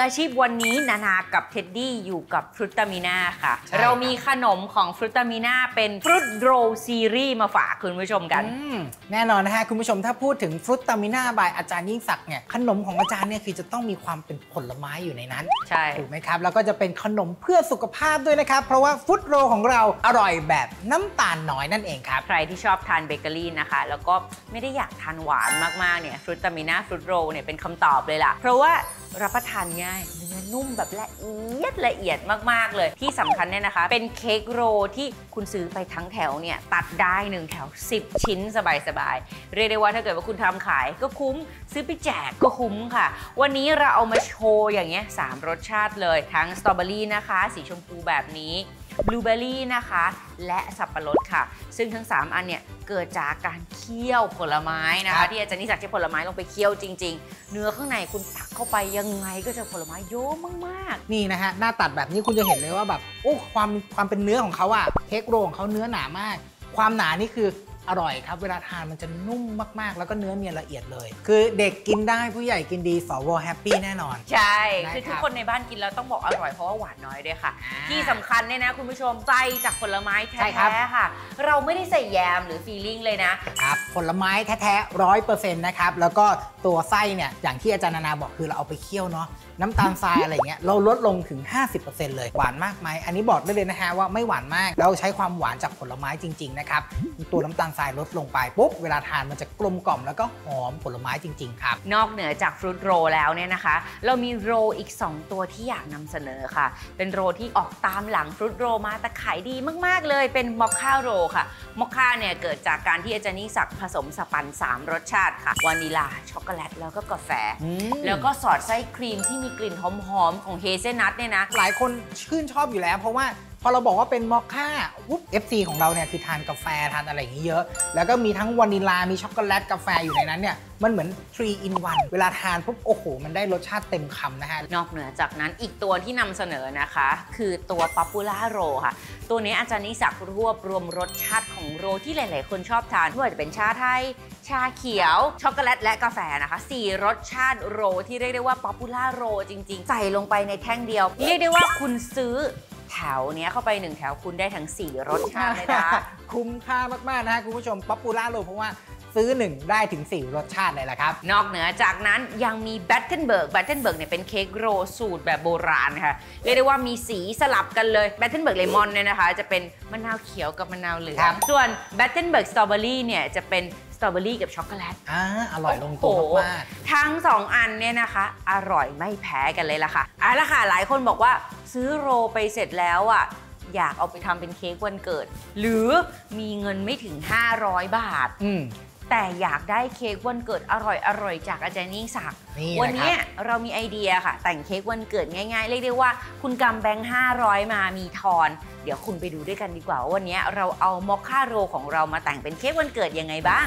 อาชีพวันนี้นากับเท็ดดี้อยู่กับฟรุตตามิน่าค่ะเรามีขนมของฟรุตตามิน่าเป็นฟรุตโรซีรีส์มาฝากคุณผู้ชมกันแน่นอนนะฮะคุณผู้ชมถ้าพูดถึงฟรุตตามิน่าบายอาจารย์ยิ่งศักดิ์เนี่ยขนมของอาจารย์เนี่ยคือจะต้องมีความเป็นผลไม้อยู่ในนั้นใช่ถูกไหมครับแล้วก็จะเป็นขนมเพื่อสุขภาพด้วยนะครับเพราะว่าฟรุตโรของเราอร่อยแบบน้ำตาลน้อยนั่นเองครับใครที่ชอบทานเบเกอรี่นะคะแล้วก็ไม่ได้อยากทานหวานมากๆเนี่ยฟรุตตามิน่าฟรุตโรเนี่ยเป็นคำตอบเลยล่ะเพราะว่ารับประทานง่ายเนื้อนุ่มแบบละเอียดมากๆเลยที่สำคัญเนี่ยนะคะเป็นเค้กโรที่คุณซื้อไปทั้งแถวเนี่ยตัดได้1แถว10ชิ้นสบายๆเรียกได้ว่าถ้าเกิดว่าคุณทำขายก็คุ้มซื้อไปแจกก็คุ้มค่ะวันนี้เราเอามาโชว์อย่างเงี้ย3รสชาติเลยทั้งสตรอเบอรี่นะคะสีชมพูแบบนี้บลูเบอร์รี่นะคะและสับปะรดค่ะซึ่งทั้ง3อันเนี่ยเกิดจากการเคี่ยวผลไม้นะคะที่อาจารย์นิสักใช้ผลไม้ลงไปเคี่ยวจริงๆเนื้อข้างในคุณตักเข้าไปยังไงก็จะผลไม้เยอะมากๆนี่นะฮะหน้าตัดแบบนี้คุณจะเห็นเลยว่าแบบโอ้ความเป็นเนื้อของเขาอะเค้กโรของเขาเนื้อหนามากความหนานี่คืออร่อยครับเวลาทานมันจะนุ่มมากๆแล้วก็เนื้อเนียนละเอียดเลยคือเด็กกินได้ผู้ใหญ่กินดีสวแฮปปี้แน่นอนใช่คือทุกคนในบ้านกินแล้วต้องบอกอร่อยเพราะว่าหวานน้อยด้วยค่ะที่สำคัญเนี่ยนะคุณผู้ชมใจจากผลไม้แท้ๆค่ะเราไม่ได้ใส่แยมหรือฟีลิ่งเลยนะครับผลไม้แท้ๆ100%นะครับแล้วก็ตัวไส้เนี่ยอย่างที่อาจารย์นานาบอกคือเราเอาไปเคี่ยวเนาะน้ำตาลทรายอะไรเงี้ยเราลดลงถึง 50% เลยหวานมากไหมอันนี้บอกได้เลยนะฮะว่าไม่หวานมากเราใช้ความหวานจากผลไม้จริงๆนะครับตัวน้ำตาลทรายลดลงไปปุ๊บเวลาทานมันจะกลมกล่อมแล้วก็หอมผลไม้จริงๆครับนอกเหนือจากฟรุตโรแล้วเนี่ยนะคะเรามีโรอีก2ตัวที่อยากนำเสนอค่ะเป็นโรที่ออกตามหลังฟรุตโรมาแต่ขายดีมากๆเลยเป็นมอคค่าโรค่ะมอคค่าเนี่ยเกิดจากการที่อาจารย์นิสักผสมสปัน3รสชาติค่ะวานิลาช็อกโกแลตแล้วก็กาแฟแล้วก็สอดไส้ครีมที่มีกลิ่นหอมๆของเฮเซลนัทเนี่ยนะหลายคนชื่นชอบอยู่แล้วเพราะว่าพอเราบอกว่าเป็นมอคค่าปุ๊บ FC ของเราเนี่ยคือทานกาแฟทานอะไรอย่างนี้เยอะแล้วก็มีทั้งวานิลามีช็อกโกแลตกาแฟอยู่ในนั้นเนี่ยมันเหมือน3 in 1เวลาทานปุ๊บโอ้โหมันได้รสชาติเต็มคำนะฮะนอกเหนือจากนั้นอีกตัวที่นำเสนอนะคะคือตัวป๊อปปูล่าโรค่ะตัวนี้อาจารย์นิสักรวบรวมรสชาติของโรที่หลายๆคนชอบทานไม่ว่าจะเป็นชาไทยชาเขียวช็อกโกแลตและกาแฟนะคะ4รสชาติโรที่เรียกได้ว่าป๊อปปูล่าโรจริงๆใส่ลงไปในแท่งเดียวเรียกได้ว่าคุณซื้อแถวนี้เข้าไป1แถวคุณได้ทั้ง4รสชาติเลยนะคุ้มค่ามากๆนะฮะคุณผู้ชมป๊อปปูล่าโรเพราะว่าซื้อ1ได้ถึง4รสชาติเลยล่ะครับนอกเหนือจากนั้นยังมีแบตเทนเบิร์กเนี่ยเป็นเค้กโรสูตรแบบโบราณค่ะเรียกได้ว่ามีสีสลับกันเลยแบตเทนเบิร์กเลมอนเนี่ยนะคะจะเป็นมะนาวเขียวกับมะนาวเหลืองส่วนแบตเทนเบิร์กสตรอเบอรี่เนี่ยจะเป็นสตรอเบอรี่กับช็อกโกแลตอร่อยลงตัวมากทั้ง2อันเนี่ยนะคะอร่อยไม่แพ้กันเลยล่ะค่ะละค่ะหลายคนบอกว่าซื้อโรไปเสร็จแล้วอ่ะอยากเอาไปทำเป็นเค้กวันเกิดหรือมีเงินไม่ถึง500 บาทแต่อยากได้เค้กวันเกิดอร่อยจากอาจารย์ยิ่งศักดิ์วันนี้เรามีไอเดียค่ะแต่งเค้กวันเกิดง่ายๆเรียกได้ว่าคุณกำแบงค์500มามีทอนเดี๋ยวคุณไปดูด้วยกันดีกว่าวันนี้เราเอามอคค่าโรของเรามาแต่งเป็นเค้กวันเกิดยังไงบ้าง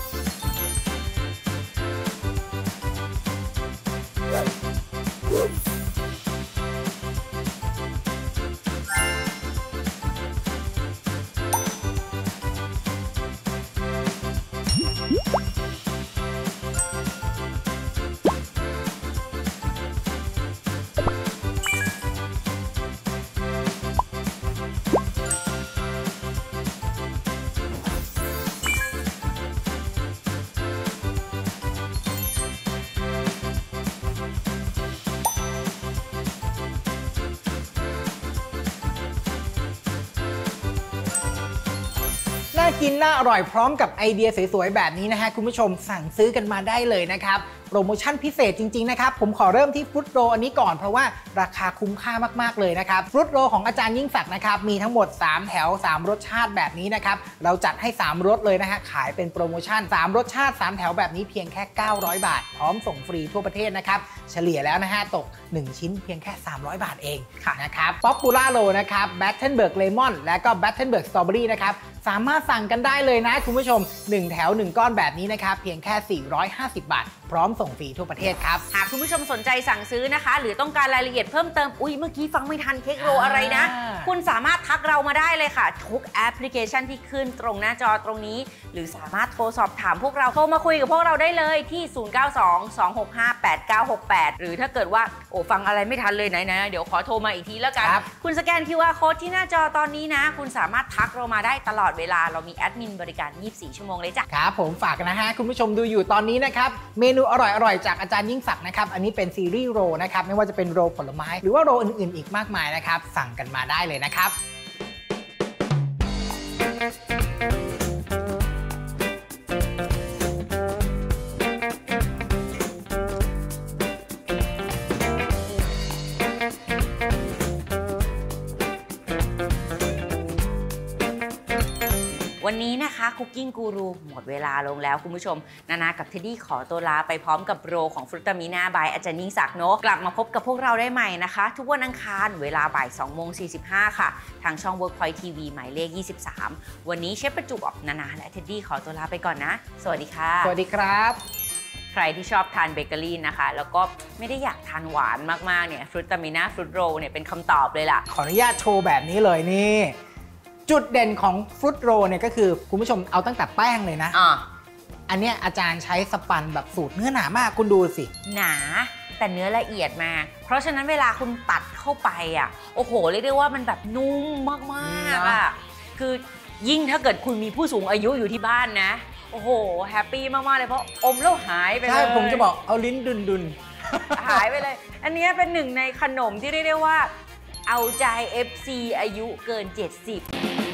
น่ากินน่าอร่อยพร้อมกับไอเดียสวยๆแบบนี้นะฮะคุณผู้ชมสั่งซื้อกันมาได้เลยนะครับโปรโมชั่นพิเศษจริงๆนะครับผมขอเริ่มที่ฟรุตโรอันนี้ก่อนเพราะว่าราคาคุ้มค่ามากๆเลยนะครับฟรุตโรของอาจารย์ยิ่งศักดิ์นะครับมีทั้งหมด3แถว3รสชาติแบบนี้นะครับเราจัดให้3รสเลยนะฮะขายเป็นโปรโมชั่น3รสชาติ3แถวแบบนี้เพียงแค่900 บาทพร้อมส่งฟรีทั่วประเทศนะครับเฉลี่ยแล้วนะฮะตก1ชิ้นเพียงแค่300 บาทเองนะครับป๊อปปูล่าโรนะครับแบตเทนเบิร์กเลมอนและก็แบตเทนเบิร์กสตรอเบอรี่นะครับสามารถสั่งกันได้เลยนะคุณผู้ชม1แถว1ก้อนแบบนี้นะครับเพียงแค่450 บาทพร้อมส่งฟรีทั่วประเทศครับหากคุณผู้ชมสนใจสั่งซื้อนะคะ หรือต้องการรายละเอียดเพิ่มเติมเมื่อกี้ฟังไม่ทันเค้กโรอะไรนะ คุณสามารถทักเรามาได้เลยค่ะทุกแอปพลิเคชันที่ขึ้นตรงหน้าจอตรงนี้หรือสามารถโทรสอบถามพวกเราโทรมาคุยกับพวกเราได้เลยที่0922658968หรือถ้าเกิดว่าฟังอะไรไม่ทันเลยไหนเดี๋ยวขอโทรมาอีกทีแล้วกันคุณสแกน QR Code ที่หน้าจอตอนนี้นะคุณสามารถทักเรามาได้ตลอดเวลาเรามีแอดมินบริการ24 ชั่วโมงเลยจ้ะครับผมฝากกันนะฮะคุณผู้ชมดูอยู่ตอนนี้นะครับเมนูอร่อยๆจากอาจารย์ยิ่งศักดิ์นะครับอันนี้เป็นซีรีส์โรนะครับไม่ว่าจะเป็นโรผลไม้หรือว่าโรอื่นๆอีกมากมายนะครับสั่งกันมาได้เลยนะครับวันนี้นะคะคุกกิ้งกูรูหมดเวลาลงแล้วคุณผู้ชมนานากับเทดดี้ขอตัวลาไปพร้อมกับโรของฟรุตตามิน่าบายอาจารย์ยิ่งศักดิ์เนอะกลับมาพบกับพวกเราได้ใหม่นะคะทุกวันอังคารเวลาบ่าย 2:45 ค่ะทางช่อง Workpoint TV หมายเลข 23 วันนี้เชฟประจุบนานาและเทดดี้ขอตัวลาไปก่อนนะสวัสดีค่ะสวัสดีครับใครที่ชอบทานเบเกอรี่นะคะแล้วก็ไม่ได้อยากทานหวานมากๆเนี่ยฟรุตตามิน่าฟรุตโรเนี่ยเป็นคำตอบเลยล่ะขออนุญาตโชว์แบบนี้เลยนี่จุดเด่นของฟรุตโรเนี่ยก็คือคุณผู้ชมเอาตั้งแต่แป้งเลยนะอันเนี้ยอาจารย์ใช้สปันแบบสูตรเนื้อหนามากคุณดูสิหนาแต่เนื้อละเอียดมากเพราะฉะนั้นเวลาคุณตัดเข้าไปอ่ะโอ้โหเรียกได้ว่ามันแบบนุ่มมากๆอ่ะคือยิ่งถ้าเกิดคุณมีผู้สูงอายุอยู่ที่บ้านนะโอ้โหแฮปปี้มากๆเลยเพราะอมแล้วหายไปเลยใช่ผมจะบอกเอาลิ้นดุนหายไปเลยอันนี้เป็นหนึ่งในขนมที่เรียกได้ว่าเอาใจ FC อายุเกิน 70